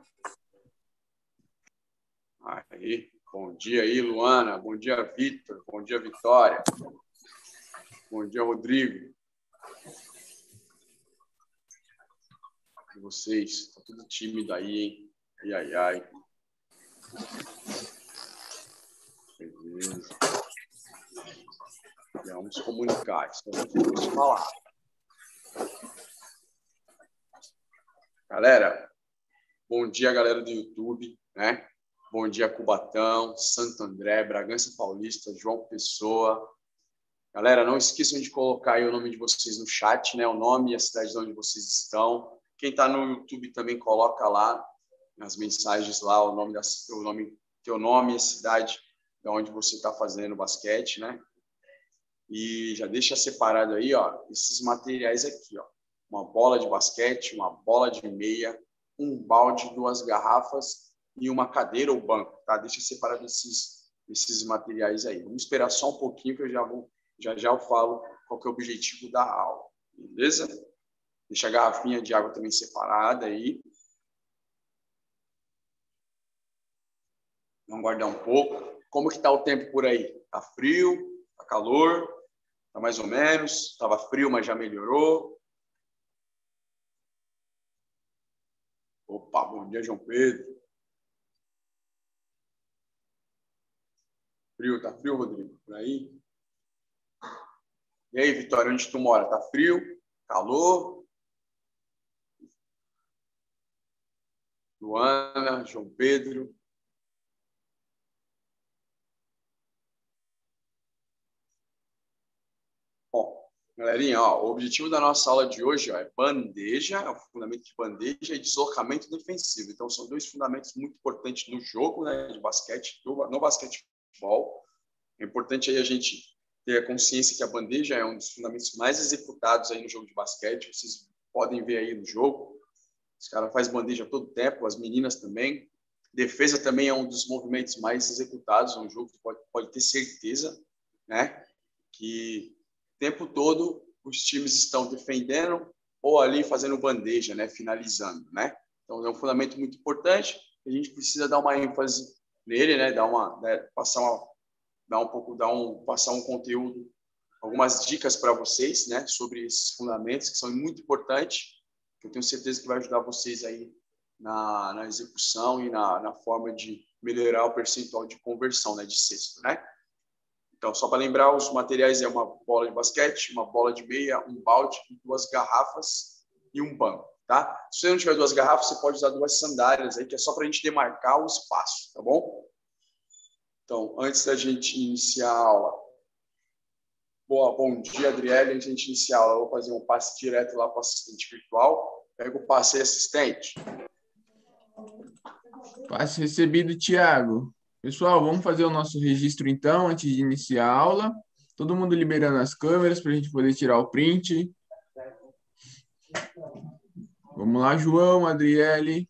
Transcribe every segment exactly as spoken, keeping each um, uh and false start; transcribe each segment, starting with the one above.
Aí, bom dia aí, Luana. Bom dia, Vitor. Bom dia, Vitória. Bom dia, Rodrigo. E vocês? Tá tudo tímido aí, hein? Ai, ai, ai. Beleza. Vamos comunicar. Vamos falar. Galera, bom dia, galera do YouTube, né? Bom dia, Cubatão, Santo André, Bragança Paulista, João Pessoa. Galera, não esqueçam de colocar aí o nome de vocês no chat, né? O nome e a cidade de onde vocês estão. Quem está no YouTube também coloca lá nas mensagens lá o nome da o nome, teu nome e a cidade de onde você está fazendo basquete, né? E já deixa separado aí, ó, esses materiais aqui, ó. Uma bola de basquete, uma bola de meia, um balde, duas garrafas e uma cadeira ou banco, tá? Deixa separado esses, esses materiais aí. Vamos esperar só um pouquinho que eu já vou, já já eu falo qual que é o objetivo da aula, beleza? Deixa a garrafinha de água também separada aí. Vamos guardar um pouco. Como que tá o tempo por aí? Tá frio? Tá calor? Tá mais ou menos? Tava frio, mas já melhorou? Opa, bom dia, João Pedro. Frio, tá frio, Rodrigo? Por aí? E aí, Vitória, onde tu mora? Tá frio? Calor? Luana, João Pedro. Bom, galerinha, ó, o objetivo da nossa aula de hoje ó, é bandeja, é o fundamento de bandeja e deslocamento defensivo. Então, são dois fundamentos muito importantes no jogo, né, de basquete, no, no basquetebol. É importante aí a gente ter a consciência que a bandeja é um dos fundamentos mais executados aí no jogo de basquete. Vocês podem ver aí no jogo. Os caras fazem bandeja todo tempo, as meninas também. Defesa também é um dos movimentos mais executados no jogo. Pode, pode ter certeza, né, que o tempo todo os times estão defendendo ou ali fazendo bandeja, né, finalizando, né? Então é um fundamento muito importante. A gente precisa dar uma ênfase nele, né, dar uma, né, passar uma dar um pouco, dar um, passar um conteúdo, algumas dicas para vocês, né, sobre esses fundamentos que são muito importantes, que eu tenho certeza que vai ajudar vocês aí na, na execução e na, na forma de melhorar o percentual de conversão, né, de cesto, né? Então, só para lembrar, os materiais é uma bola de basquete, uma bola de meia, um balde, duas garrafas e um banco, tá? Se você não tiver duas garrafas, você pode usar duas sandálias aí, que é só para a gente demarcar o espaço, tá bom? Então, antes da gente iniciar a aula, boa, bom dia, Adriele. Antes da gente iniciar a aula, eu vou fazer um passe direto lá para o assistente virtual. Pega o passe aí, assistente. Passe recebido, Thiago. Pessoal, vamos fazer o nosso registro então, antes de iniciar a aula. Todo mundo liberando as câmeras para a gente poder tirar o print. Vamos lá, João, Adriele.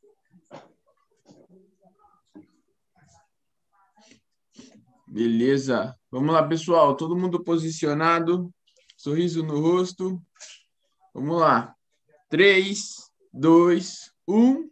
Beleza. Vamos lá, pessoal. Todo mundo posicionado. Sorriso no rosto. Vamos lá. três, dois, um.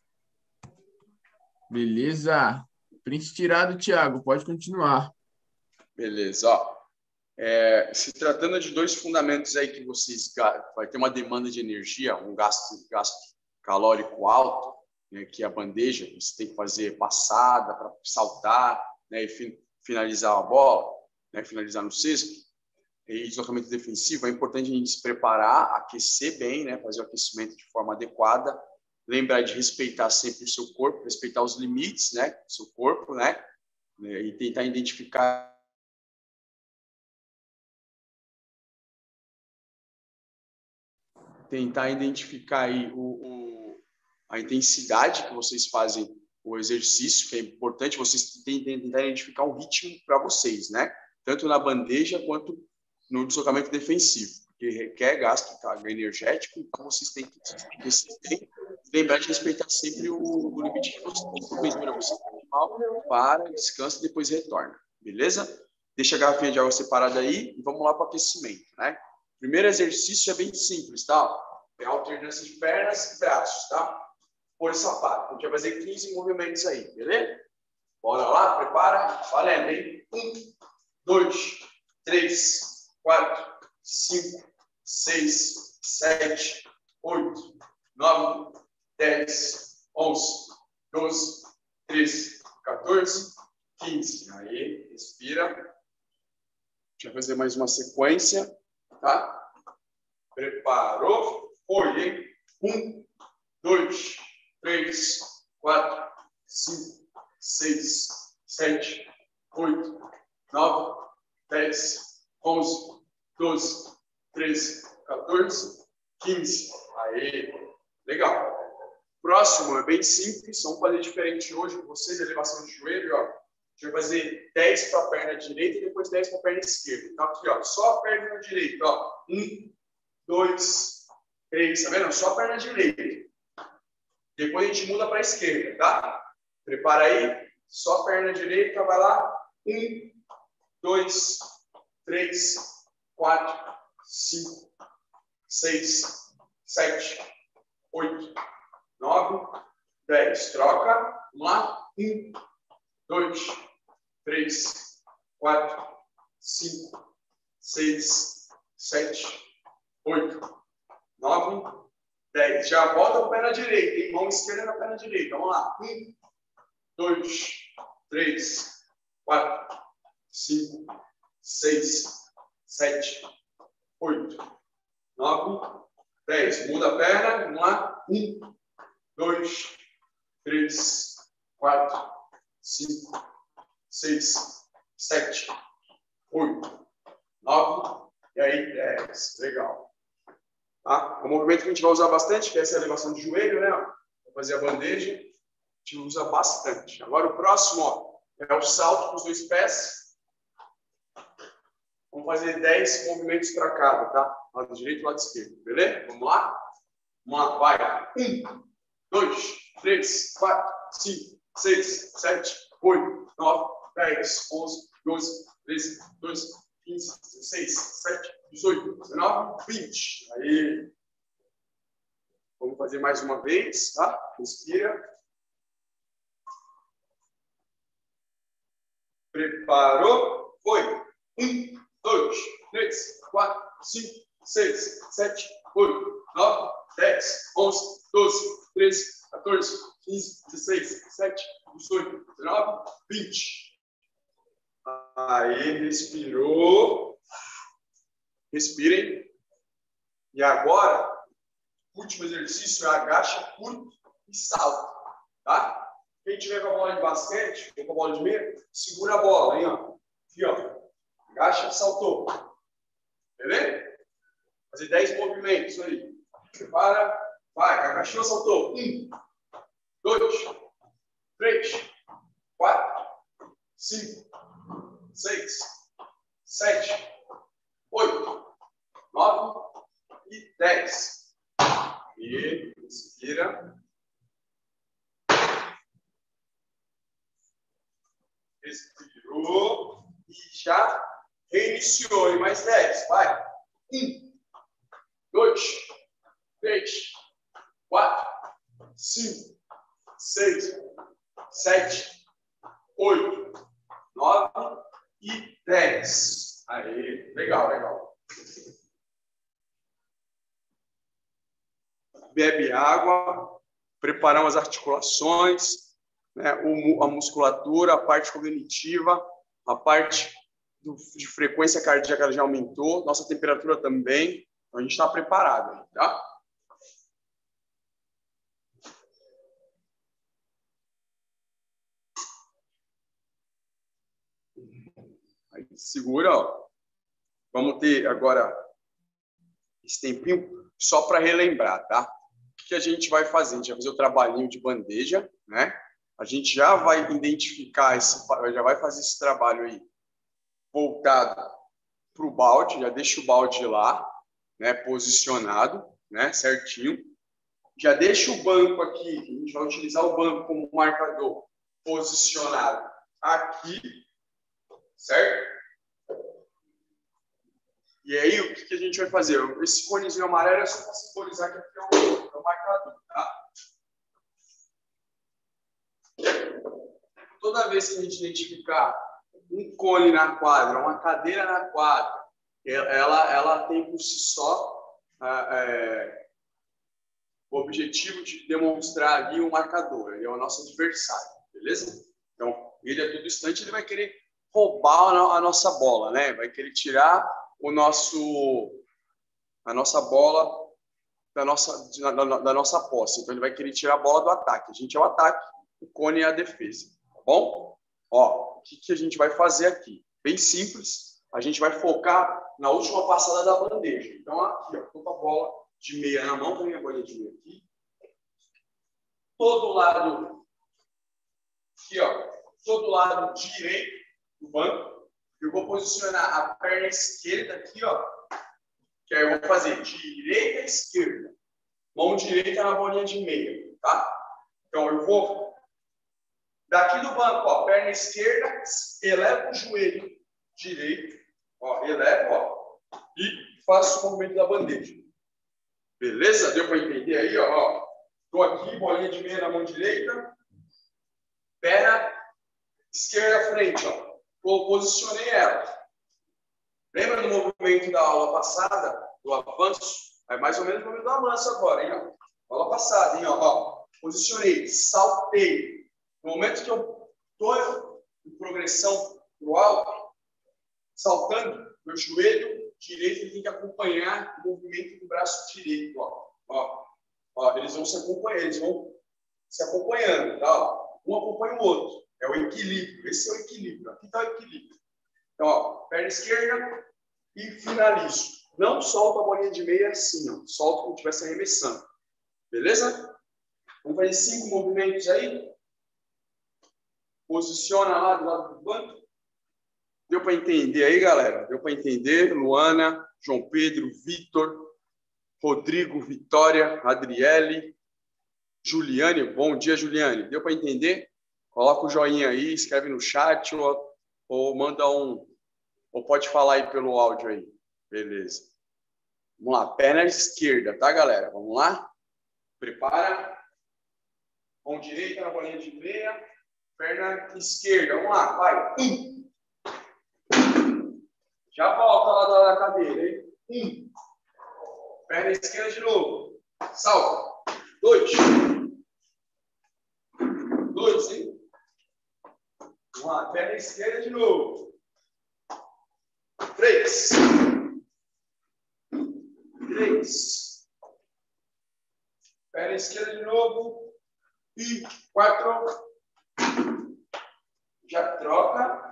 Beleza. Print tirado, Thiago. Pode continuar. Beleza. Ó, é, se tratando de dois fundamentos aí que vocês vai ter uma demanda de energia, um gasto, gasto calórico alto, né, que é a bandeja, você tem que fazer passada para saltar, né, e finalizar a bola, né, finalizar no cesto, e deslocamento defensivo, é importante a gente se preparar, aquecer bem, né, fazer o aquecimento de forma adequada, lembrar de respeitar sempre o seu corpo, respeitar os limites, né, do seu corpo, né, e tentar identificar tentar identificar aí o, o, a intensidade que vocês fazem o exercício, que é importante vocês tentar identificar um ritmo para vocês, né? Tanto na bandeja quanto no deslocamento defensivo, porque requer gasto energético, então vocês têm que, que lembrar de respeitar sempre o, o limite que vocês têm. Porventura você mal, para, descansa e depois retorna, beleza? Deixa a garrafinha de água separada aí e vamos lá para o aquecimento, né? Primeiro exercício é bem simples, tá? É alternância de pernas e braços, tá? força par. A gente vai fazer quinze movimentos aí, beleza? Bora lá, prepara, valendo, hein? Um, dois, três, quatro, cinco, seis, sete, oito, nove, dez, onze, doze, treze, quatorze, quinze. Aí, respira. A gente vai fazer mais uma sequência, tá? Preparou, foi, hein? Um, dois, três, quatro, cinco, seis, sete, oito, nove, dez, onze, doze, treze, quatorze, quinze. Aí, legal. Próximo é bem simples, vamos fazer diferente hoje com vocês, elevação de joelho, ó. A gente vai fazer dez para a perna direita e depois dez para a perna esquerda. Então, aqui, ó, só a perna direita, ó. Um, dois, três, tá vendo? Só a perna direita. Depois a gente muda para a esquerda, tá? Prepara aí, só a perna direita, vai lá. Um, dois, três, quatro, cinco, seis, sete, oito, nove, dez. Troca. Vamos lá. Um, dois, três, quatro, cinco, seis, sete, oito, nove, dez. Já volta para a perna direita, hein? Mão esquerda na perna direita. Vamos lá. Um, dois, três, quatro, cinco, seis, sete, oito, nove, dez. Muda a perna. Vamos lá. Um, dois, três, quatro, cinco, seis, sete, oito, nove, e aí dez. Legal. Tá? O movimento que a gente vai usar bastante, que é essa elevação de joelho, né? Vou fazer a bandeja. A gente usa bastante. Agora o próximo, ó, é o salto com os dois pés. Vamos fazer dez movimentos para cada, tá? Lado direito e lado esquerdo, beleza? Vamos lá? Vamos lá, vai. Um, dois, três, quatro, cinco, seis, sete, oito, nove, dez, onze, doze, treze, quatorze, quinze, dezesseis, dezessete, dezoito, dezenove, vinte. Aí. Vamos fazer mais uma vez, tá? Respira. Preparou? Foi. Um, dois, três, quatro, cinco, seis, sete, oito, nove, dez, onze, doze, treze, quatorze, quinze, dezesseis, dezessete, dezoito, dezenove, vinte. Aí, respirou. Respirem. E agora, o último exercício é agacha, curto e salto. Tá? Quem tiver com a bola de basquete, ou com a bola de meia, segura a bola, hein, ó. Aqui, ó. Agacha, saltou. Beleza? Fazer dez movimentos aí. Prepara. Vai. Agachou, saltou. Um, dois, três, quatro, cinco, seis, sete, oito, nove e dez. E respira. Respirou e já reiniciou. E mais dez. Vai. Um, dois, três, quatro, cinco, seis, sete, oito, nove e dez. Aí, legal, legal. Bebe água, preparamos as articulações, né, a musculatura, a parte cognitiva, a parte do, de frequência cardíaca já aumentou, nossa temperatura também, então a gente está preparado, tá? Aí, segura, ó. Vamos ter agora esse tempinho só para relembrar, tá? O que a gente vai fazer? A gente vai fazer o trabalhinho de bandeja, né? A gente já vai identificar, esse, já vai fazer esse trabalho aí voltado para o balde, já deixa o balde lá, né, posicionado, né, certinho. Já deixa o banco aqui, a gente vai utilizar o banco como marcador, posicionado aqui, certo? E aí, o que a gente vai fazer? Esse conezinho amarelo é só para simbolizar que aqui é o, é o marcador, tá? toda vez que a gente identificar um cone na quadra, uma cadeira na quadra, ela, ela tem por si só é, o objetivo de demonstrar ali um marcador. Ele é o nosso adversário, beleza? Então, ele a todo instante ele vai querer roubar a nossa bola, né? Vai querer tirar o nosso, a nossa bola da nossa, da, da nossa posse. Então, ele vai querer tirar a bola do ataque. A gente é o ataque, o cone é a defesa. Tá bom? Ó, o que, que a gente vai fazer aqui? Bem simples. A gente vai focar na última passada da bandeja. Então, aqui, ó, tô com a bola de meia na mão, tem a bolinha de meia aqui. Todo lado, aqui, ó, todo lado direito do banco. Eu vou posicionar a perna esquerda aqui, ó. Que aí eu vou fazer direita e esquerda. Mão direita na bolinha de meia, tá? Então, eu vou daqui do banco, ó, perna esquerda, elevo o joelho direito, ó, elevo, ó, e faço o movimento da bandeja. Beleza? Deu para entender aí, ó? Estou aqui, bolinha de meia na mão direita, perna esquerda à frente, ó. Eu posicionei ela. Lembra do movimento da aula passada, do avanço? É mais ou menos o movimento do avanço agora, hein? Ó. Aula passada, hein? Ó, ó. Posicionei, saltei. No momento que eu estou em progressão para o alto, saltando, meu joelho direito ele tem que acompanhar o movimento do braço direito. Ó. Ó. Ó, eles vão se acompanhar, eles vão se acompanhando. Tá? Um acompanha o outro. É o equilíbrio. Esse é o equilíbrio. Aqui está o equilíbrio. Então, ó, perna esquerda e finalizo. Não solto a bolinha de meia assim, ó. Solto como se estivesse arremessando. Beleza? Vamos fazer cinco movimentos aí. Posiciona lá do lado do banco. Deu para entender aí, galera? Deu para entender? Luana, João Pedro, Vitor, Rodrigo, Vitória, Adriele, Juliane. Bom dia, Juliane. Deu para entender? Coloca o joinha aí, escreve no chat ou, ou manda um... Ou pode falar aí pelo áudio aí. Beleza. Vamos lá. Perna esquerda, tá, galera? Vamos lá? Prepara. Mão direita na bolinha de meia. Perna esquerda. Vamos lá. Vai. Um. Já volta lá da cadeira, hein? Um. Perna esquerda de novo. Salta. Dois. Dois, hein? Vamos lá. Perna esquerda de novo. Três. Três. Perna esquerda de novo. E quatro. Já troca.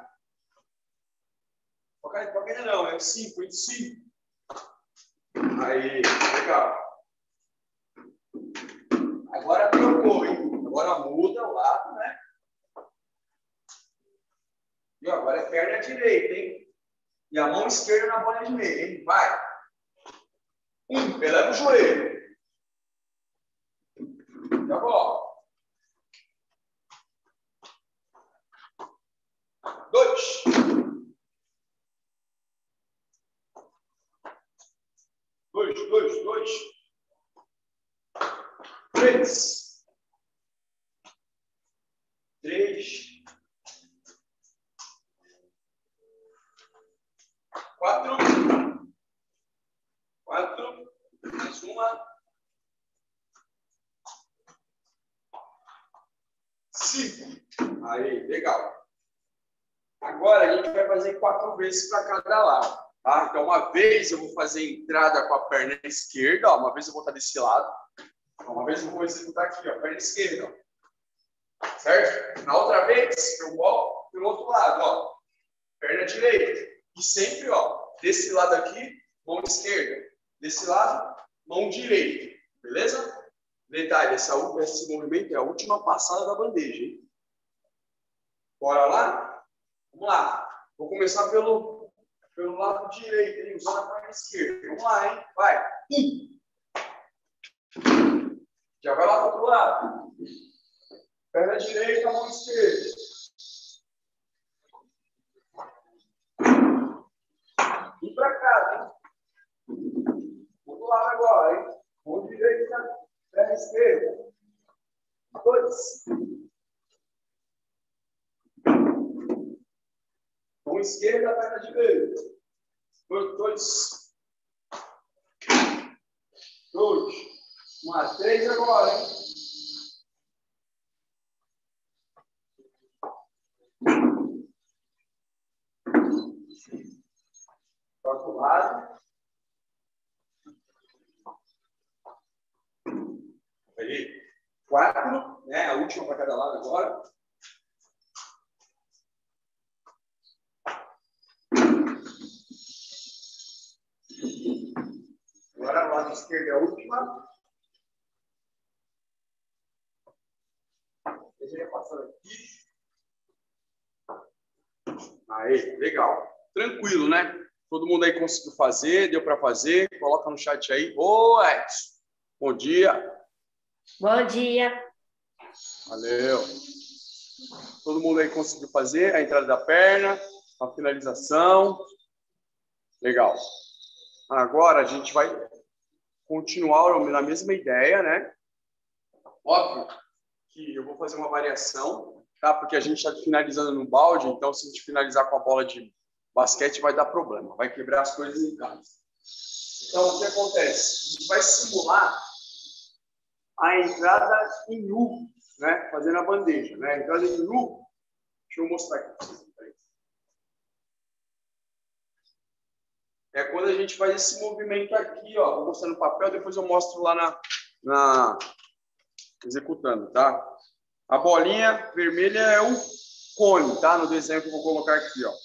Troca, troca ainda não, é cinco, e cinco. Aí, legal. Agora trocou, hein? Agora muda o lado, né? E agora é perna direita, hein? E a mão esquerda na bola de meia, hein? Vai. Um, eleva o joelho. Já volta. Dois. Dois, dois, dois. Três. Três. Quatro. Quatro. Mais uma. Cinco. Aí, legal. Agora a gente vai fazer quatro vezes para cada lado. Tá? Então, uma vez eu vou fazer entrada com a perna esquerda, ó, uma vez eu vou estar desse lado, uma vez eu vou executar aqui, ó, perna esquerda, ó. Certo? Na outra vez eu volto pelo outro lado, ó, perna direita, e sempre, ó, desse lado aqui, mão esquerda, desse lado, mão direita, beleza? Detalhe, essa, esse movimento é a última passada da bandeja, hein? Bora lá? Vamos lá. Vou começar pelo Pelo lado direito, hein? Usando a perna esquerda. Vamos lá, hein? Vai. Um. Já vai lá para o outro lado. Perna direita, mão esquerda. E para cá, hein? Outro lado agora, hein? Mão direita, perna esquerda. Dois. Mão esquerda, perna direita. Dois, dois. Dois. Uma, três agora, hein? Outro lado. Aí. Quatro, né? A última para cada lado agora. Agora, o lado esquerdo é a última. Deixa eu passar aqui. Aí, legal. Tranquilo, né? Todo mundo aí conseguiu fazer, deu para fazer. Coloca no chat aí. Ô, Edson. Bom dia. Bom dia. Valeu. Todo mundo aí conseguiu fazer a entrada da perna, a finalização. Legal. Agora a gente vai continuar na mesma ideia, né? Óbvio que eu vou fazer uma variação, tá? Porque a gente está finalizando no balde, então se a gente finalizar com a bola de basquete vai dar problema, vai quebrar as coisas em casa. Então, o que acontece? A gente vai simular a entrada em U, né? Fazendo a bandeja, né? A entrada em U, deixa eu mostrar aqui para vocês. É quando a gente faz esse movimento aqui, ó. Vou mostrar no papel, depois eu mostro lá na, na executando, tá? A bolinha vermelha é o cone, tá? No desenho que eu vou colocar aqui, ó.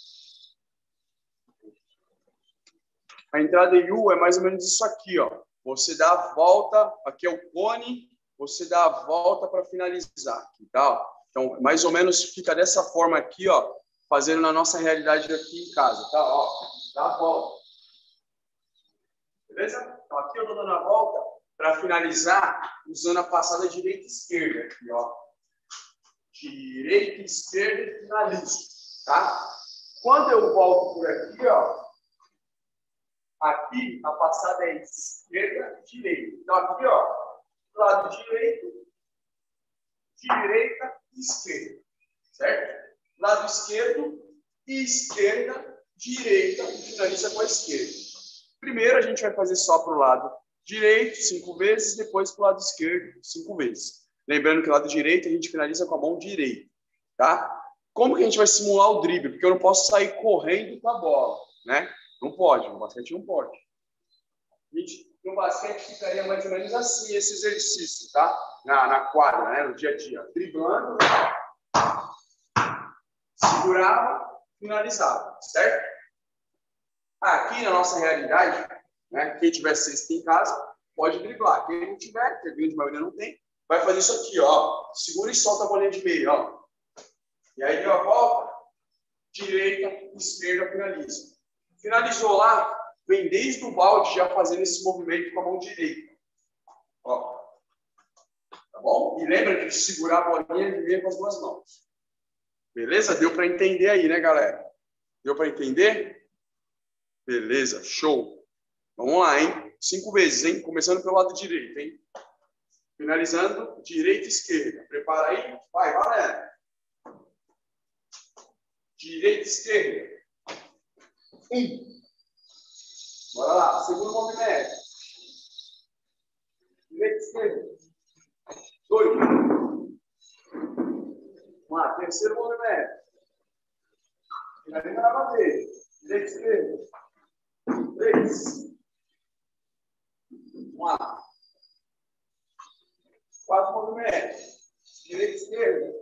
A entrada em U é mais ou menos isso aqui, ó. Você dá a volta, aqui é o cone, você dá a volta para finalizar, aqui, tá? Então, mais ou menos fica dessa forma aqui, ó, fazendo na nossa realidade aqui em casa, tá? Ó, dá a volta. Beleza? Então, aqui eu tô dando a volta para finalizar usando a passada direita e esquerda, aqui, ó. Direita e esquerda e finalizo, tá? Quando eu volto por aqui, ó, aqui a passada é esquerda e direita. Então, aqui, ó, lado direito, direita e esquerda, certo? Lado esquerdo e esquerda, direita e finaliza com a esquerda. Primeiro a gente vai fazer só para o lado direito, cinco vezes, depois para o lado esquerdo, cinco vezes. Lembrando que o lado direito a gente finaliza com a mão direita, tá? Como que a gente vai simular o drible? Porque eu não posso sair correndo com a bola, né? Não pode, no basquete não pode. Gente, no basquete ficaria mais ou menos assim esse exercício, tá? Na, na quadra, né? No dia a dia. Driblando, segurava, finalizava, certo? Aqui na nossa realidade, né? Quem tiver cesta em casa, pode driblar. Quem não tiver, que a grande maioria não tem, vai fazer isso aqui, ó. Segura e solta a bolinha de meio, ó. E aí deu a volta, direita, esquerda, finaliza. Finalizou lá, vem desde o balde já fazendo esse movimento com a mão direita. Ó. Tá bom? E lembra de segurar a bolinha de meio com as duas mãos. Beleza? Deu para entender aí, né, galera? Deu para entender? Beleza, show. Vamos lá, hein? Cinco vezes, hein? Começando pelo lado direito, hein? Finalizando, direita e esquerda. Prepara aí. Vai, valendo. Direita e esquerda. Um. Bora lá. Segundo movimento. Direita e esquerda. Dois. Vamos lá. Terceiro movimento. Finaliza na bandeja. Direita e esquerda. Três. Vamos lá. Quatro movimentos. Direita e esquerda.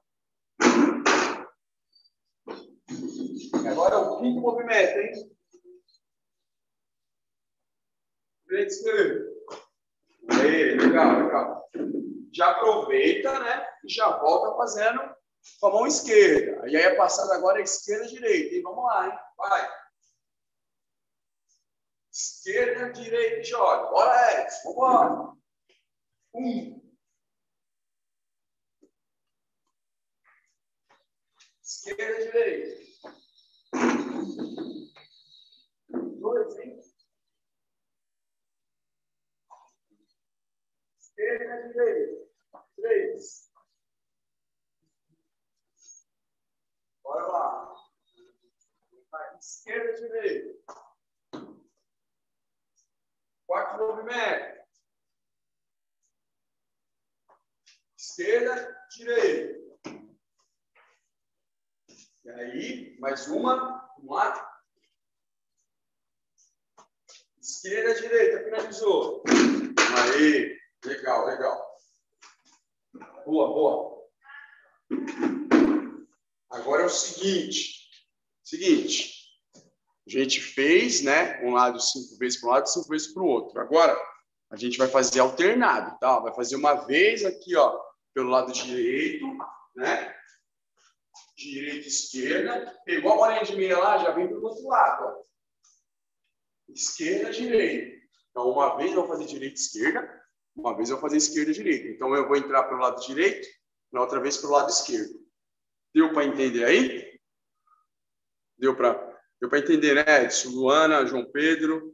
E agora é o quinto movimento, hein? Direita e esquerda. Aí, legal, legal. Já aproveita, né? E já volta fazendo com a mão esquerda. E aí a passada agora é esquerda e direita. E vamos lá, hein? Vai. Esquerda, direita e joga. Bora, Edson. Vamos embora. Um. Esquerda, direita. Dois, hein? Esquerda, direita. Três. Bora lá. esquerda, direita. Quarto movimento. Esquerda, direita. E aí, mais uma. Vamos lá. Esquerda, direita. Finalizou. Aí. Legal, legal. Boa, boa. Agora é o seguinte. Seguinte. A gente fez, né? Um lado cinco vezes para um lado, cinco vezes para o outro. Agora, a gente vai fazer alternado, tá? Vai fazer uma vez aqui, ó, pelo lado direito, né? Direita, esquerda. Pegou a bolinha de meia lá, já vem pelo outro lado, ó. Esquerda, direita. Então, uma vez eu vou fazer direita, esquerda. Uma vez eu vou fazer esquerda, direita. Então, eu vou entrar pelo lado direito, na outra vez pelo lado esquerdo. Deu para entender aí? Deu para Deu para entender, né? Edson, Luana, João Pedro,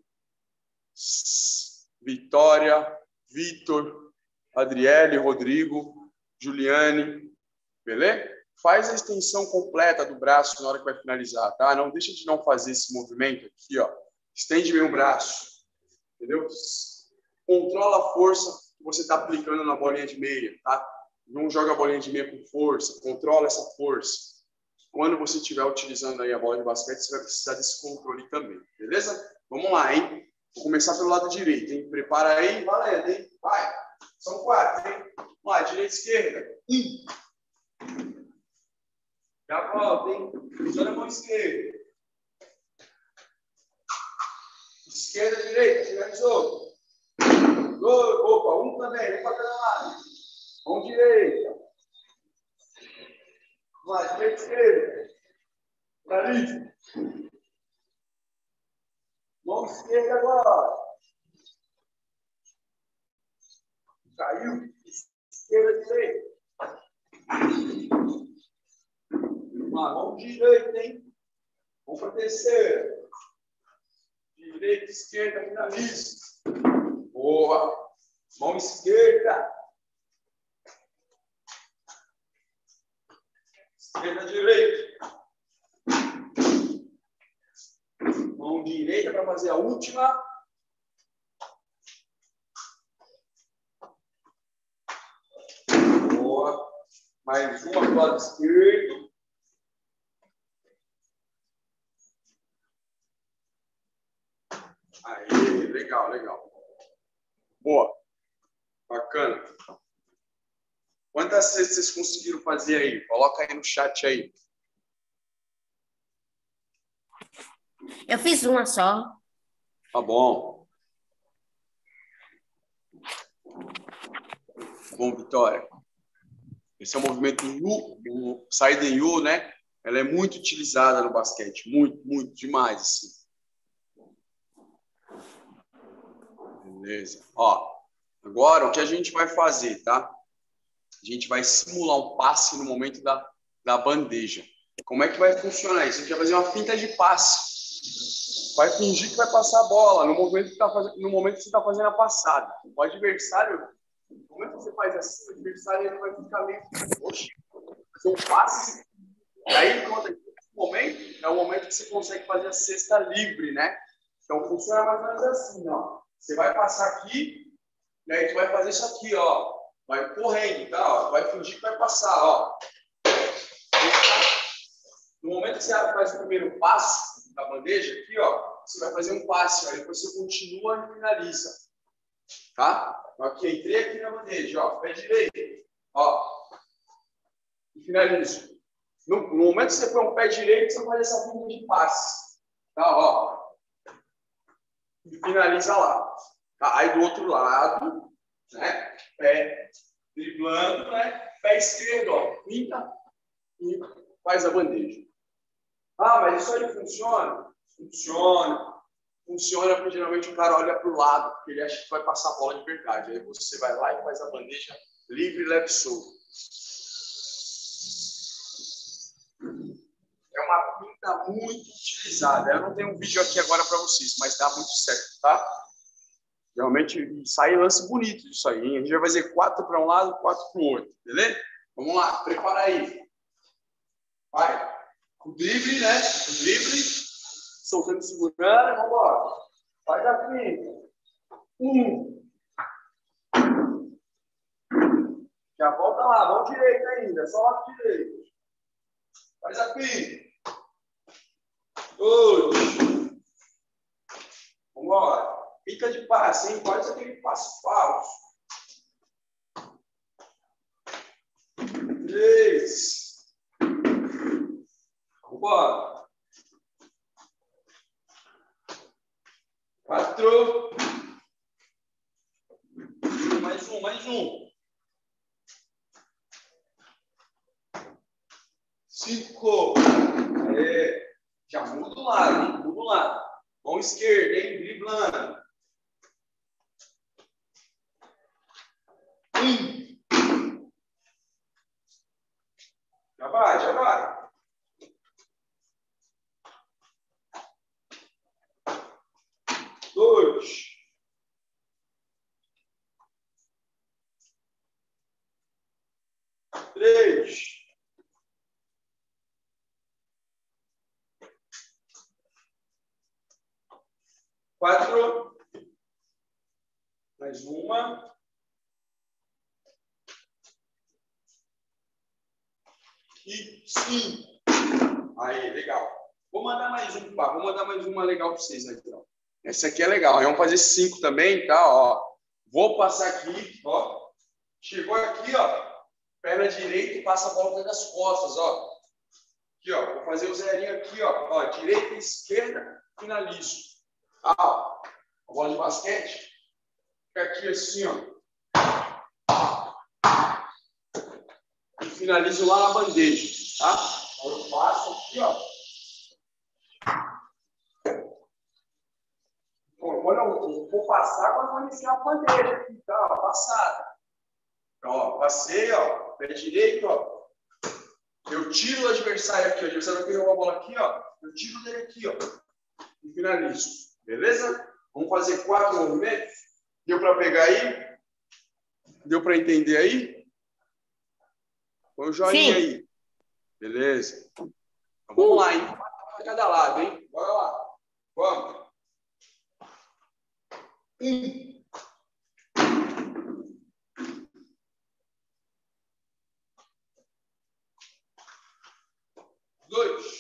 Vitória, Vitor, Adriele, Rodrigo, Juliane, beleza? Faz a extensão completa do braço na hora que vai finalizar, tá? Não deixa de não fazer esse movimento aqui, ó. Estende bem o braço, entendeu? Controla a força que você está aplicando na bolinha de meia, tá? Não joga a bolinha de meia com força, controla essa força. Quando você estiver utilizando aí a bola de basquete, você vai precisar desse controle também, beleza? Vamos lá, hein? Vou começar pelo lado direito, hein? Prepara aí, valendo, hein? Vai! São quatro, hein? Vamos lá, direita, esquerda. Um. Já volta, hein? Usando a mão esquerda. Esquerda, direita, finalizou. Dois, opa, um também, vem para cada lado. Mão direita. Vai, direita, esquerda. Finaliza. Mão esquerda agora. Caiu. Esquerda, direita. Uma mão direita, hein? Vamos para a terceira. Direita, esquerda, finaliza. Boa. Mão esquerda. Esquerda, direita. Mão direita para fazer a última. Boa. Mais uma para o lado esquerdo. Aí, legal, legal. Boa. Bacana. Quantas vezes vocês conseguiram fazer aí? Coloca aí no chat aí. Eu fiz uma só. Tá bom. Tá bom, Vitória. Esse é o movimento U, o Side U, né? Ela é muito utilizada no basquete. Muito, muito, demais, assim. Beleza. Ó, agora o que a gente vai fazer, tá? A gente vai simular um passe no momento da, da bandeja. Como é que vai funcionar isso? A gente vai fazer uma finta de passe. Vai fingir que vai passar a bola no momento que, tá fazendo, no momento que você está fazendo a passada. O adversário, no momento que você faz assim, o adversário ele vai ficar meio... Oxe, fazer um passe. E aí, quando esse momento, é o momento que você consegue fazer a cesta livre, né? Então, funciona mais ou menos assim, ó. Você vai passar aqui, e aí tu vai fazer isso aqui, ó. Vai correndo, tá? Ó. Vai fingir que vai passar, ó. No momento que você faz o primeiro passe da bandeja, aqui, ó, você vai fazer um passe, ó, e depois você continua e finaliza. Tá? Aqui, entrei aqui na bandeja, ó, pé direito, ó. E finalizo. No, no momento que você põe um pé direito, você faz essa finta de passe. Tá? Ó. E finaliza lá. Tá? Aí do outro lado, né? Pé driblando, né? Pé esquerdo, ó. Finta e faz a bandeja. Ah, mas isso aí funciona? Funciona. Funciona porque geralmente o cara olha para o lado, porque ele acha que vai passar a bola de verdade. Aí você vai lá e faz a bandeja livre, leve, solto. É uma pinta muito utilizada. Eu não tenho um vídeo aqui agora para vocês, mas dá muito certo, tá? Realmente sai lance bonito disso aí, hein? A gente vai fazer quatro para um lado, quatro para o outro, beleza? Vamos lá, prepara aí. Vai. O drible, né? O drible. soltando, segurando, vamos embora. Faz a trinta. Um. Já volta lá, mão direita ainda, só lado direito. Faz a trinta. Dois. Vamos embora. Fica de passe, hein? Pode ser aquele passo falso. Três. Vamos embora. Quatro. Mais um, mais um. Cinco. Aê. Já muda o lado, hein? Muda o lado. Mão esquerda, hein? Driblando. Um. Já vai, já vai. Dois. Três. Quatro. Mais uma. E cinco. Aí, legal. Vou mandar mais um, pá. Vou mandar mais uma legal para vocês, né, então. Essa aqui é legal. Vamos fazer cinco também, tá? Ó. Vou passar aqui, ó. Chegou aqui, ó. Perna direita e passa a volta das costas, ó. Aqui, ó. Vou fazer o zerinho aqui, ó. Ó, direita e esquerda, finalizo. Ah, ó. A bola de basquete. Fica aqui assim, ó. E finalizo lá na bandeja, tá? Agora eu passo aqui, ó. Bom, quando eu vou passar, quando eu vou iniciar a bandeja aqui, tá? Ó, passada. Então, ó, passei, ó. Pé direito, ó. Eu tiro o adversário aqui, ó. O adversário vai pegar uma bola aqui, ó. Eu tiro dele aqui, ó. E finalizo. Beleza? Vamos fazer quatro movimentos. Deu para pegar aí? Deu para entender aí? Põe o joinha Sim. aí. Beleza. Então, vamos uh. lá, hein? Para cada lado, hein? Bora lá. Vamos. Um. Dois.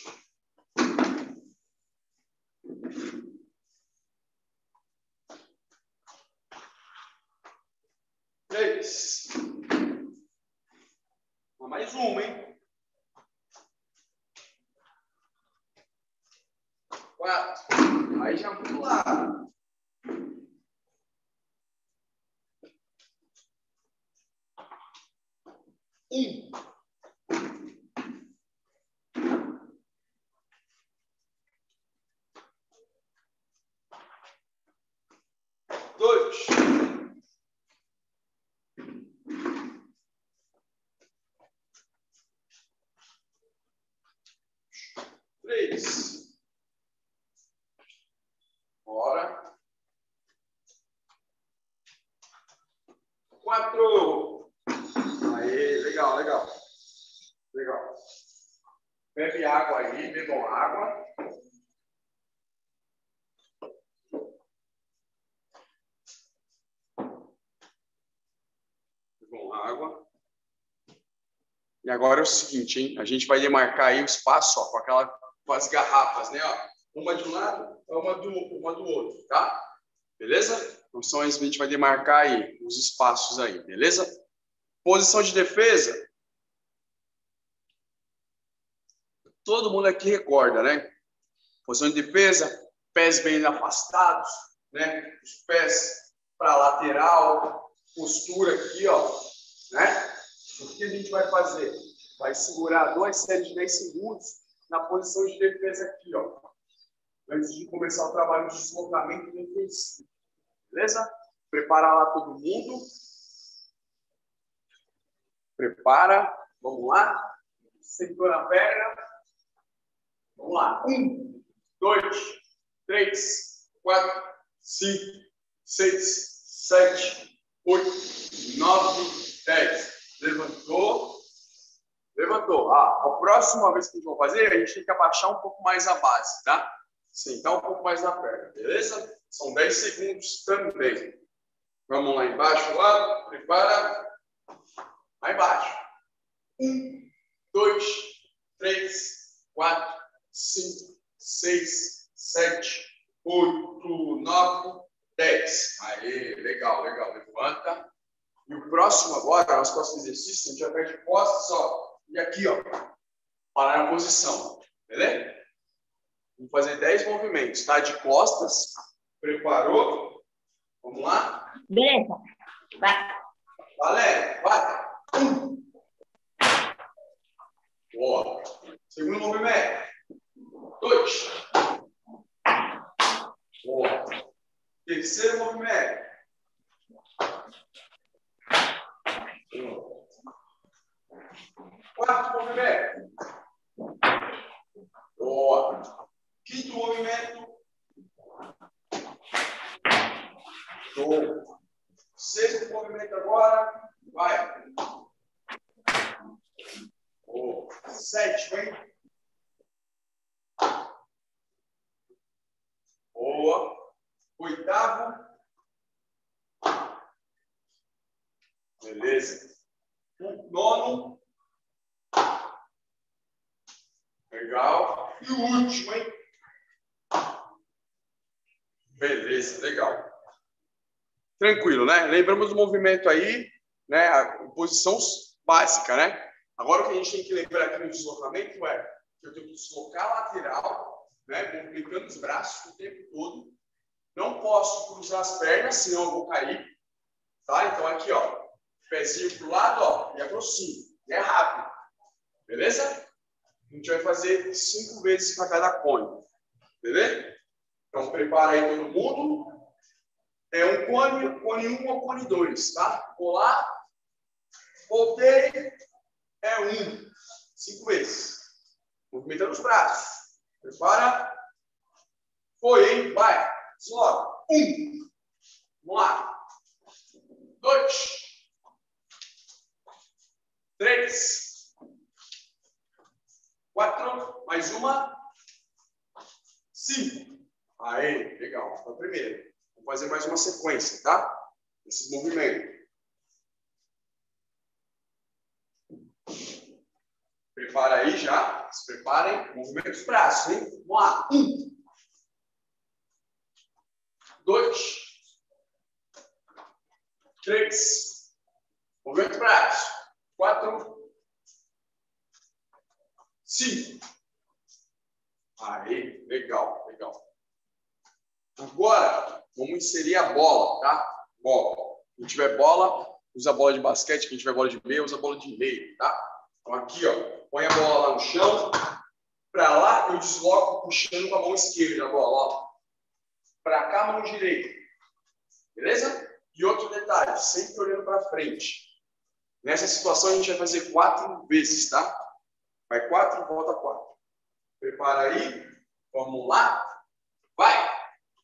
Três. Mais uma, hein? Quatro. Aí já vamos lá. Um. Dois. Três. Bora. Quatro. Aí, legal, legal. Legal. Bebe água aí, bebam água. Bebam água. E agora é o seguinte, hein? A gente vai demarcar aí o espaço, ó, com aquela, com as garrafas, né? Ó. Uma de um lado, uma do, uma do outro, tá? Beleza? Então, são a gente vai demarcar aí os espaços aí, beleza? Posição de defesa. Todo mundo aqui recorda, né? Posição de defesa, pés bem afastados, né? Os pés para lateral, postura aqui, ó, né? O que a gente vai fazer? Vai segurar duas séries de dez segundos na posição de defesa aqui, ó. Antes de começar o trabalho de deslocamento defensivo. Beleza? Prepara lá todo mundo. Prepara. Vamos lá. Sentou na perna. Vamos lá. Um, dois, três, quatro, cinco, seis, sete, oito, nove, dez. Levantou. Levantou. Ah, a próxima vez que a gente vai fazer, a gente tem que abaixar um pouco mais a base, tá? sentar um pouco mais na perna, beleza? São dez segundos também. Vamos lá embaixo, lá, prepara. Lá embaixo. Um, dois, três, quatro, cinco, seis, sete, oito, nove, dez. Aê, legal, legal. Levanta. E o próximo agora, nosso próximo exercício, a gente vai pegar de costas, ó. E aqui, ó. Parar na posição. Beleza? Vamos fazer dez movimentos, tá? De costas. Preparou? Vamos lá? Beleza. Vai. Valeu, vai. Um. Boa. Segundo movimento. Dois. Boa. Terceiro movimento. Um. Quarto movimento. Boa. Quinto movimento. Boa. Sexto movimento agora. Vai. Boa. Sétimo, hein? Boa. Oitavo. Beleza. O nono. Legal. E o último, hein? Beleza, legal. Tranquilo, né? Lembramos do movimento aí, né? A posição básica, né? Agora o que a gente tem que lembrar aqui no deslocamento é que eu tenho que deslocar a lateral, né? Movimentando os braços o tempo todo. Não posso cruzar as pernas, senão eu vou cair. Tá? Então aqui, ó. Pezinho pro lado, ó. E aproximo. E é rápido. Beleza? A gente vai fazer cinco vezes para cada cone. Beleza? Então prepara aí todo mundo. É um cone, cone um ou cone dois, tá? Vou lá. Voltei. É um. Cinco vezes. Movimentando os braços. Prepara. Foi, hein? Vai. Desloca. Um. Vamos lá. Dois. Três. Quatro. Mais uma. Cinco. Aí, legal. Foi a primeira. Vou fazer mais uma sequência, tá? Esse movimento. Prepara aí já. Se preparem. Movimento dos braços, hein? Vamos lá. Um. Dois. Três. Movimento dos braços. Quatro. Cinco. Aí, legal, legal. Agora, vamos inserir a bola, tá? Bola. Quem tiver bola, usa a bola de basquete. Quem tiver bola de meia, usa a bola de meia, tá? Então aqui, ó, põe a bola lá no chão. Para lá, eu desloco puxando com a mão esquerda a bola, ó. Para cá, mão direita. Beleza? E outro detalhe, sempre olhando para frente. Nessa situação, a gente vai fazer quatro vezes, tá? Vai quatro, volta quatro. Prepara aí. Vamos lá. Vai.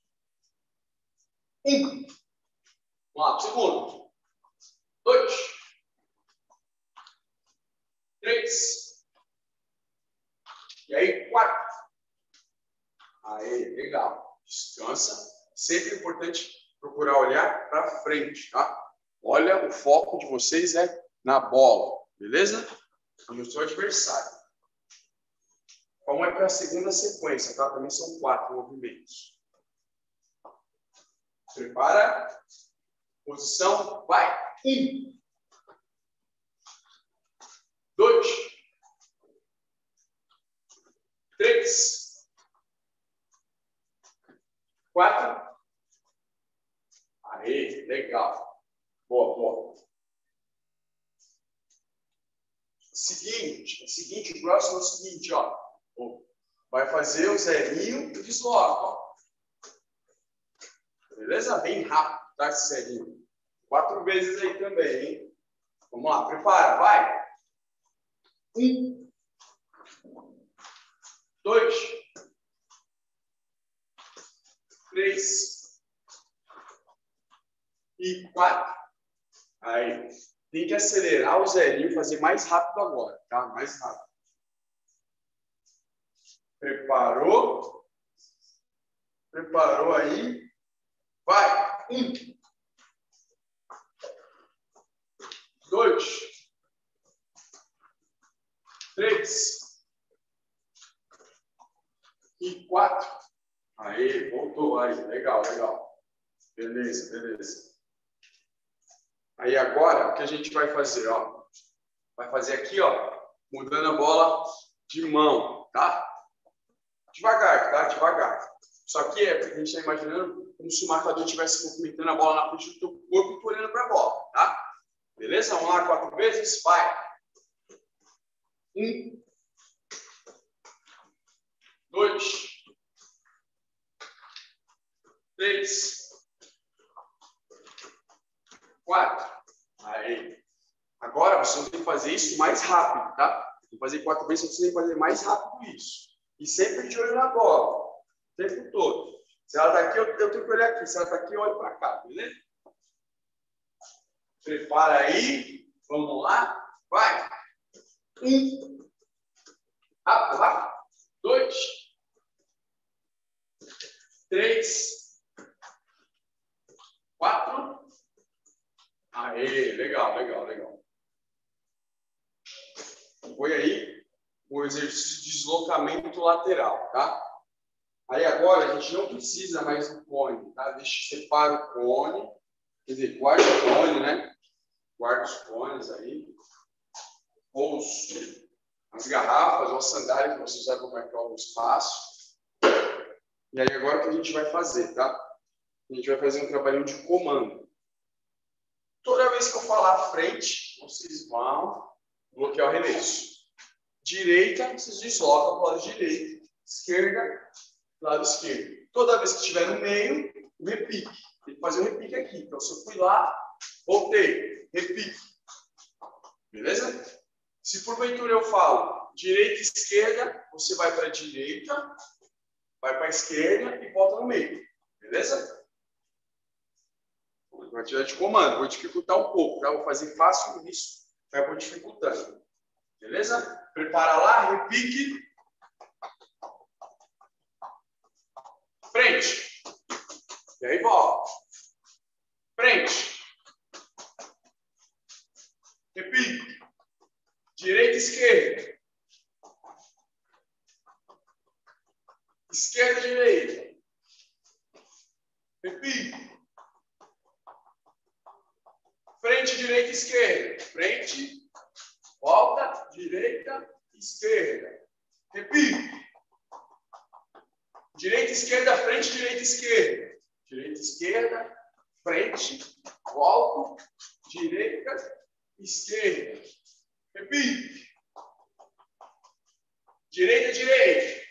Um. Vamos lá, segundo. Dois. Três. E aí, quatro. Aí, legal. Descansa. Sempre é importante procurar olhar para frente, tá? Olha, o foco de vocês é na bola, beleza? No seu adversário. Vamos aí para a segunda sequência, tá? Também são quatro movimentos. Prepara. Posição. Vai. Um. Dois. Três. Quatro. Aí, legal. Boa, boa. Seguinte, seguinte, o próximo é o seguinte, ó. Vai fazer o zerinho e desloca, ó. Beleza? Bem rápido, tá? Esse zerinho. Quatro vezes aí também, hein? Vamos lá, prepara, vai. Um. Dois. Três. E quatro. Aí. Tem que acelerar o zerinho, fazer mais rápido agora, tá? Mais rápido. Preparou. Preparou aí? Vai. Um. Dois. Três. E quatro. Aí, voltou aí. Legal, legal. Beleza, beleza. Aí agora, o que a gente vai fazer, ó? Vai fazer aqui, ó, mudando a bola de mão, tá? Devagar, tá? Devagar. Só que é porque a gente está imaginando como se o marcador estivesse movimentando a bola na frente do teu corpo e olhando para a bola, tá? Beleza? Vamos lá, quatro vezes. Vai. Um. Dois. Três. Quatro. Aí. Agora, você tem que fazer isso mais rápido, tá? Tem que fazer quatro vezes, você tem que fazer mais rápido isso. E sempre de olho na bola. O tempo todo. Se ela está aqui, eu, eu tenho que olhar aqui. Se ela está aqui, eu olho para cá, beleza? Prepara aí. Vamos lá. Vai. Um. Rápido, rápido. Dois. Três. Quatro. Aê, legal, legal, legal. Foi aí o exercício de deslocamento lateral, tá? Aí agora a gente não precisa mais do cone, tá? Deixa, separa o cone, quer dizer, guarda o cone, né? Guarda os cones aí. Ou os, as garrafas ou as sandálias que você usar para marcar o espaço. E aí agora o que a gente vai fazer, tá? A gente vai fazer um trabalhinho de comando. Toda vez que eu falar frente, vocês vão bloquear o arremesso. Direita, vocês deslocam para o lado direito. Esquerda, lado esquerdo. Toda vez que estiver no meio, o repique. Tem que fazer um repique aqui. Então, se eu fui lá, voltei, repique. Beleza? Se porventura eu falo direita e esquerda, você vai para a direita, vai para a esquerda e volta no meio. Beleza? Atividade de comando. Vou dificultar um pouco, tá? Vou fazer fácil no início, vai por dificultando. Beleza? Prepara lá, repique. Frente. E aí volta. Frente. Repique. Direita e esquerda. Esquerda e direita. Repique. Frente, direita e esquerda. Frente. Volta. Direita. Esquerda. Repique. Direita, esquerda, frente, direita, esquerda. Direita, esquerda, frente, volta, direita, esquerda. Repique. Direita, direita.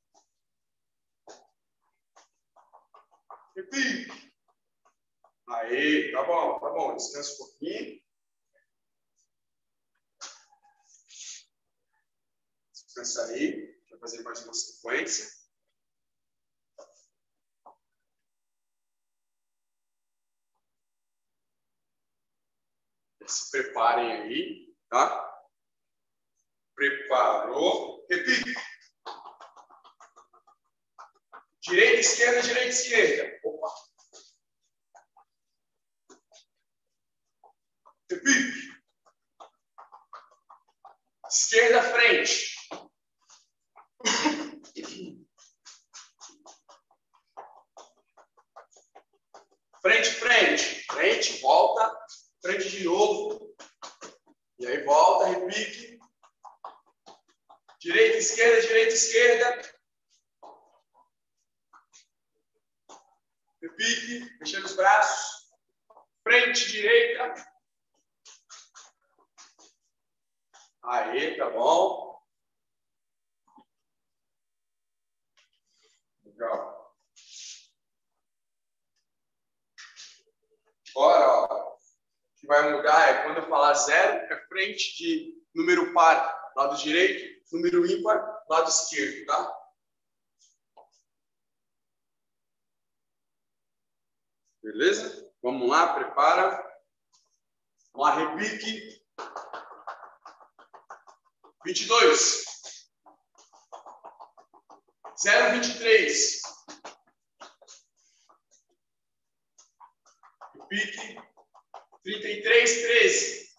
Repique. Aí, tá bom, tá bom. Descansa um pouquinho. Descansa aí. Vai fazer mais uma sequência. Se preparem aí, tá? Preparou. Repique. Direita, esquerda, direita, esquerda. Opa. Repique. Esquerda, frente. Frente, frente. Frente, volta. Frente de novo. E aí volta, repique. Direita, esquerda, direita, esquerda. Repique, mexendo os braços. Frente, direita. Aí, tá bom. Legal. Agora, ó, o que vai mudar é quando eu falar zero, é frente de número par, lado direito, número ímpar, lado esquerdo, tá? Beleza? Vamos lá, prepara. Vamos lá, repique. vinte e dois. zero, vinte e três. Pique. trinta e três, treze.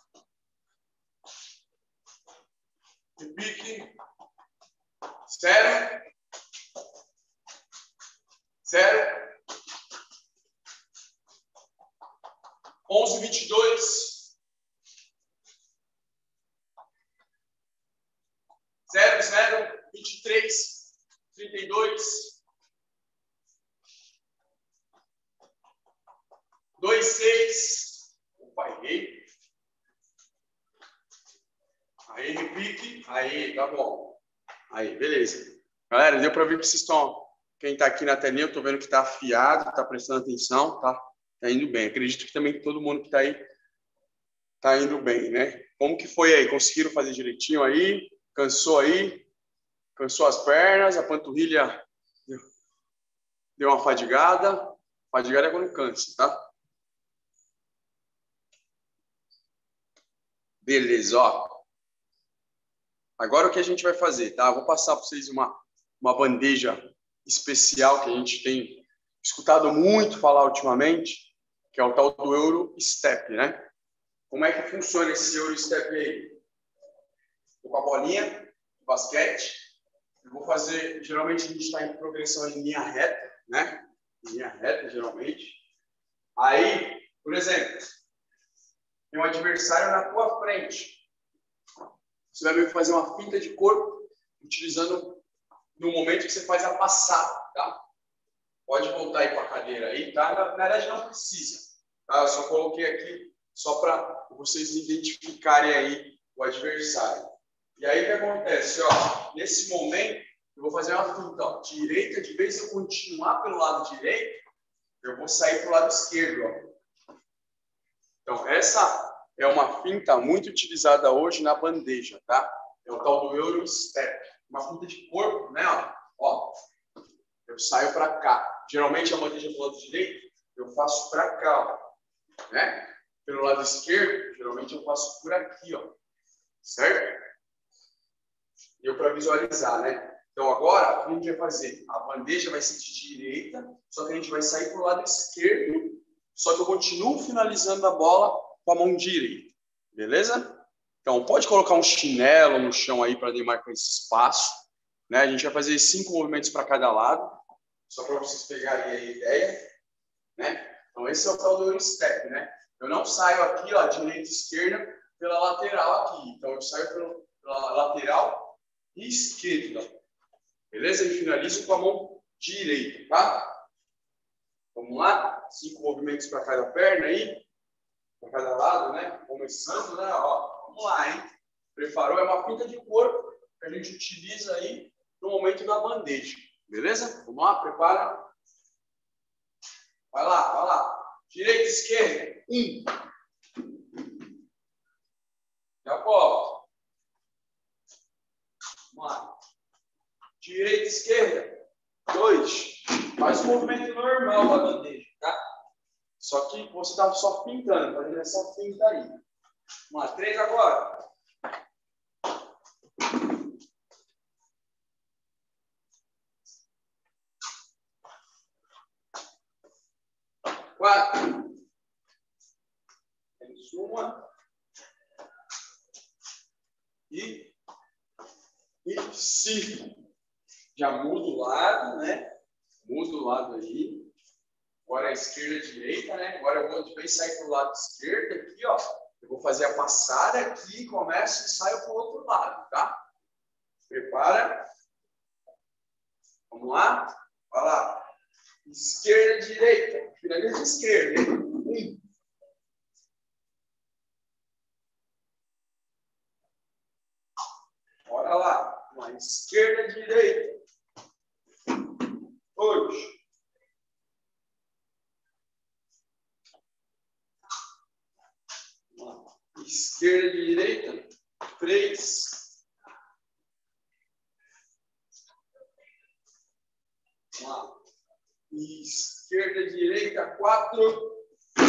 Pique. Zero. Zero. onze, vinte e dois. Zero, zero. vinte e três. trinta e dois. dois, seis. Opa, errei. Aí, repique. Aí, tá bom. Aí, beleza. Galera, deu para ver que vocês estão... Quem está aqui na telinha, eu estou vendo que está afiado, está prestando atenção, tá? Tá indo bem. Acredito que também todo mundo que está aí tá indo bem, né? Como que foi aí? Conseguiram fazer direitinho aí? Cansou aí? Cansou as pernas? A panturrilha deu uma fadigada? Fadigada é quando cansa, tá? Beleza, ó. Agora o que a gente vai fazer, tá? Vou passar para vocês uma, uma bandeja especial que a gente tem escutado muito falar ultimamente, que é o tal do Euro Step, né? Como é que funciona esse Euro Step aí? Estou com a bolinha de basquete. Eu vou fazer, geralmente a gente está em progressão em linha reta, né? Em linha reta, geralmente. Aí, por exemplo, tem um adversário na tua frente. Você vai meio que fazer uma finta de corpo, utilizando no momento que você faz a passada, tá? Pode voltar aí para a cadeira aí, tá? Na, na verdade, não precisa, tá? Eu só coloquei aqui só para vocês identificarem aí o adversário. E aí, o que acontece? Ó, nesse momento, eu vou fazer uma finta, ó, direita. De vez em eu continuar pelo lado direito, eu vou sair para o lado esquerdo, ó. Então, essa é uma finta muito utilizada hoje na bandeja, tá? É o tal do Euro Step. Uma finta de corpo, né? Ó, ó, eu saio para cá. Geralmente, a bandeja do lado direito, eu faço para cá, ó, né? Pelo lado esquerdo, geralmente eu faço por aqui, ó. Certo? Deu para visualizar, né? Então, agora, o que a gente vai fazer? A bandeja vai ser de direita, só que a gente vai sair para o lado esquerdo, só que eu continuo finalizando a bola com a mão direita. Beleza? Então, pode colocar um chinelo no chão aí para demarcar esse espaço, né? A gente vai fazer cinco movimentos para cada lado, só para vocês pegarem a ideia, né? Então, esse é o tal do Euro Step, né? Eu não saio aqui, ó, direita e esquerda, pela lateral aqui. Então, eu saio pelo, pela lateral e esquerda. Beleza? E finalizo com a mão direita, tá? Vamos lá? Cinco movimentos para cada perna aí. Para cada lado, né? Começando, né? Ó, vamos lá, hein? Preparou? É uma finta de corpo que a gente utiliza aí no momento da bandeja. Beleza? Vamos lá? Prepara. Vai lá, vai lá. Direita, esquerda. Um. Já volto. Vamos lá. Direita, esquerda. Dois. Faz o movimento normal da bandeja, tá? Só que você está só pintando, fazendo essa pinta aí. Vamos lá, três agora. Quatro. Temos uma. E, e cinco. Já muda o lado, né? Muda o lado aí. Agora a esquerda e a direita, né? Agora eu vou de vez sair para o lado esquerdo aqui, ó. Eu vou fazer a passada aqui, começo e saio para o outro lado, tá? Prepara. Vamos lá? Vai lá. Esquerda, direita. Finaliza a esquerda, hein? Um. Bora lá. Uma esquerda, direita. Dois. Esquerda e direita, três. Vamos lá. Esquerda e direita, quatro.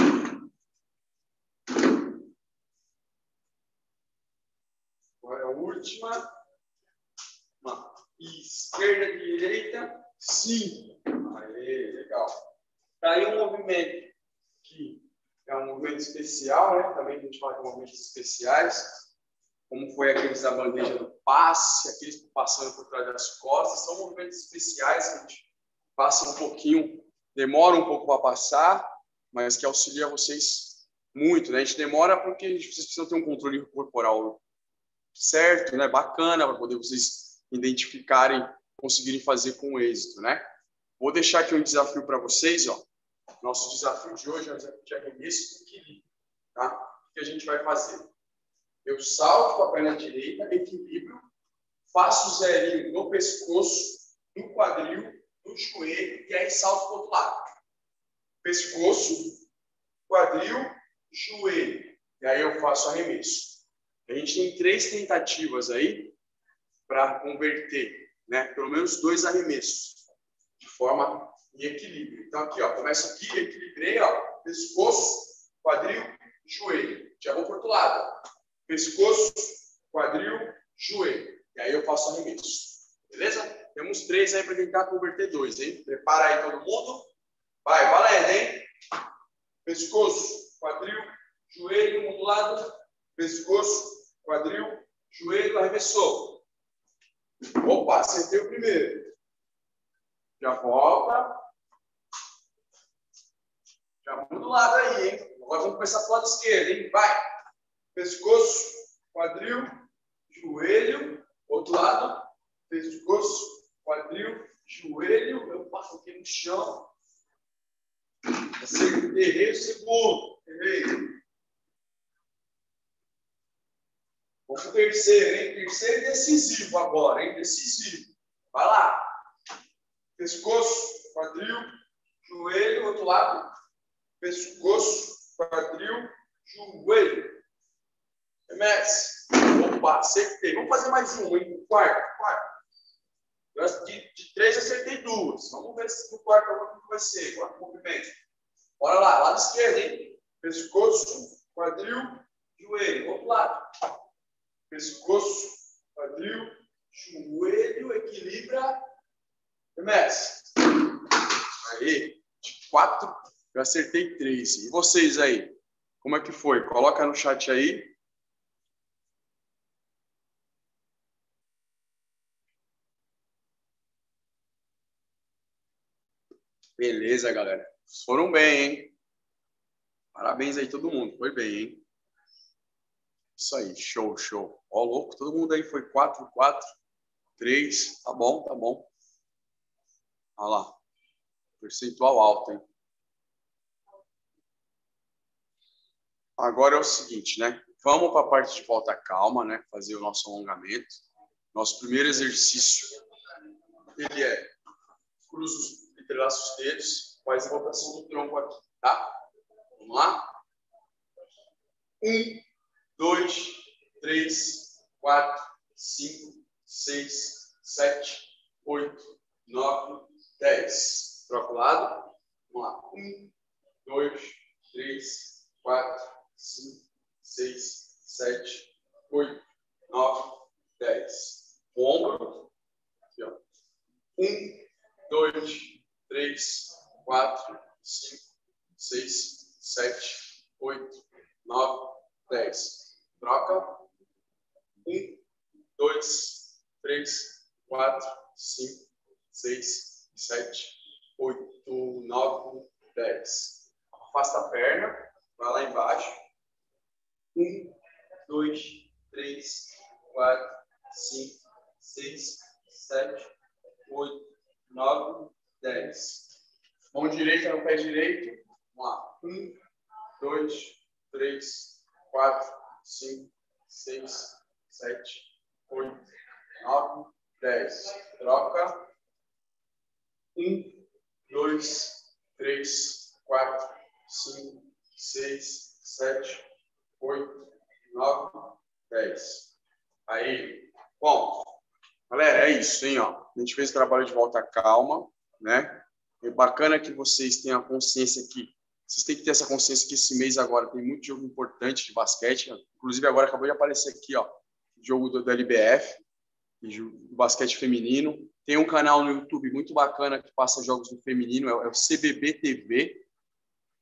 Agora a última. Uma. Esquerda e direita, cinco. Aê, legal. Tá aí um movimento que é um movimento especial, né? Também a gente fala de movimentos especiais, como foi aqueles da bandeja do passe, aqueles passando por trás das costas, são movimentos especiais que a gente passa um pouquinho, demora um pouco para passar, mas que auxilia vocês muito, né? A gente demora porque vocês precisam ter um controle corporal certo, né? Bacana, para poder vocês identificarem, conseguirem fazer com êxito, né? Vou deixar aqui um desafio para vocês, ó. Nosso desafio de hoje é um desafio de arremesso com equilíbrio, tá? O que a gente vai fazer? Eu salto com a perna direita, equilíbrio, faço zerinho no pescoço, no quadril, no joelho e aí salto para o outro lado. Pescoço, quadril, joelho. E aí eu faço arremesso. A gente tem três tentativas aí para converter, né? Pelo menos dois arremessos de forma em equilíbrio. Então aqui, ó, começo aqui, equilibrei, ó, pescoço, quadril, joelho. Já vou para o outro lado. Pescoço, quadril, joelho. E aí eu faço arremesso. Beleza? Temos três aí para tentar converter dois, hein? Prepara aí todo mundo. Vai, valendo, hein? Pescoço, quadril, joelho, um do lado. Pescoço, quadril, joelho, arremessou. Opa, acertei o primeiro. Já volta. Já muda do lado aí, hein? Agora vamos começar pro lado esquerdo, hein? Vai. Pescoço, quadril, joelho. Outro lado. Pescoço, quadril, joelho. Eu passo aqui no chão. Errei o segundo. Errei. Vamos pro terceiro, hein? Terceiro decisivo agora, hein? Decisivo. Vai lá. Pescoço, quadril, joelho. Outro lado. Pescoço, quadril, joelho. Remesse. Opa, acertei. Vamos fazer mais um, hein? Quarto, quarto. De, de três, acertei duas. Vamos ver se no quarto como vai ser. Quarto movimento. Bora lá, lado esquerdo, hein? Pescoço, quadril, joelho. Outro lado. Pescoço, quadril, joelho, equilibra. Remesse. Aí, de quatro, eu acertei três. E vocês aí? Como é que foi? Coloca no chat aí. Beleza, galera. Foram bem, hein? Parabéns aí todo mundo. Foi bem, hein? Isso aí. Show, show. Ó, louco. Todo mundo aí foi quatro, quatro, três. Tá bom, tá bom. Olha lá. Percentual alto, hein? Agora é o seguinte, né? Vamos para a parte de volta calma, né? Fazer o nosso alongamento. Nosso primeiro exercício, ele é cruza os entrelaça os dedos, faz a rotação do tronco aqui, tá? Vamos lá? Um, dois, três, quatro, cinco, seis, sete, oito, nove, dez. Troca o lado. Vamos lá. Um, dois, três, quatro, cinco, seis, sete, oito, nove, dez. Ombro. Aqui, ó. Um, dois, três, quatro, cinco, seis, sete, oito, nove, dez. Troca. Um, dois, três, quatro, cinco, seis, sete, oito, nove, dez. Afasta a perna. Vai lá embaixo. Um, dois, três, quatro, cinco, seis, sete, oito, nove, dez. Mão direita no pé direito. Vamos lá. Um, dois, três, quatro, cinco, seis, sete, oito, nove, dez. Troca. Um, dois, três, quatro, cinco, seis, sete, oito, nove, dez. Aí, bom, galera, é isso, hein? Ó. A gente fez o trabalho de volta calma, né? É bacana que vocês tenham a consciência que vocês têm que ter essa consciência que esse mês agora tem muito jogo importante de basquete. Inclusive, agora acabou de aparecer aqui, ó, o jogo do, do L B F, do basquete feminino. Tem um canal no YouTube muito bacana que passa jogos no feminino, é, é o C B B T V.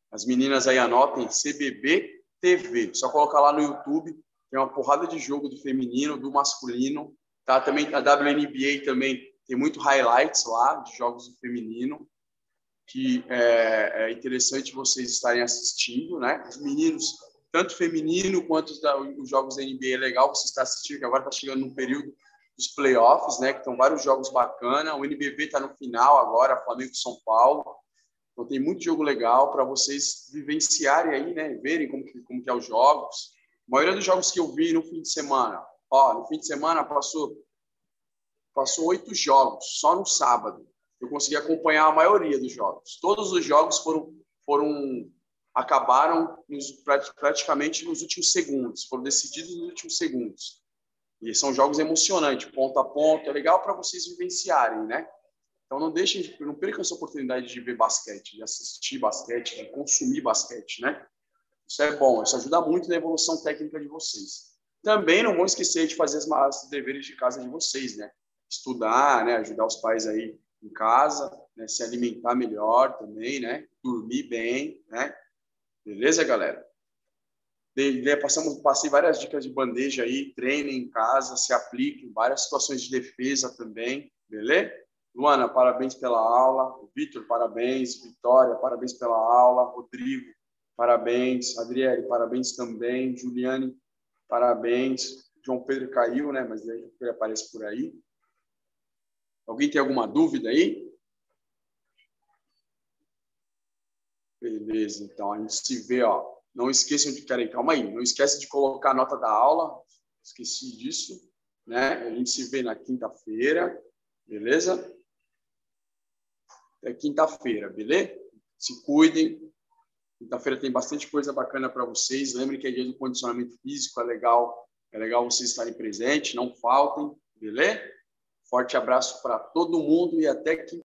As meninas aí anotem C B B T V. Só colocar lá no YouTube. Tem uma porrada de jogo do feminino, do masculino. Tá? Também a W N B A também tem muito highlights lá de jogos do feminino, que é, é interessante vocês estarem assistindo, né? Os meninos, tanto feminino quanto os, da, os jogos da N B A, é legal você estar assistindo, que agora está chegando no período dos playoffs, né? Que estão vários jogos bacanas. O N B B está no final agora, Flamengo e São Paulo. Então tem muito jogo legal para vocês vivenciarem aí, né? Verem como que, como que é os jogos. A maioria dos jogos que eu vi no fim de semana, ó, no fim de semana passou passou oito jogos, só no sábado. Eu consegui acompanhar a maioria dos jogos. Todos os jogos foram, foram acabaram nos, praticamente nos últimos segundos, foram decididos nos últimos segundos. E são jogos emocionantes, ponto a ponto. É legal para vocês vivenciarem, né? Então não deixem, não percam essa oportunidade de ver basquete, de assistir basquete, de consumir basquete, né? Isso é bom, isso ajuda muito na evolução técnica de vocês. Também não vão esquecer de fazer os deveres de casa de vocês, né? Estudar, né? Ajudar os pais aí em casa, né? Se alimentar melhor também, né? Dormir bem, né? Beleza, galera? De, de, passamos, passei várias dicas de bandeja aí, treinem em casa, se apliquem, várias situações de defesa também, beleza? Luana, parabéns pela aula. Vitor, parabéns. Vitória, parabéns pela aula. Rodrigo, parabéns. Adriele, parabéns também. Juliane, parabéns. João Pedro caiu, né? Mas ele aparece por aí. Alguém tem alguma dúvida aí? Beleza, então a gente se vê, ó. Não esqueçam de, peraí, calma aí. Não esquece de colocar a nota da aula. Esqueci disso, né? A gente se vê na quinta-feira, beleza? É quinta-feira, beleza? Se cuidem. Quinta-feira tem bastante coisa bacana para vocês. Lembrem que é dia do condicionamento físico, é legal, é legal vocês estarem presentes, não faltem, beleza? Forte abraço para todo mundo e até quinta.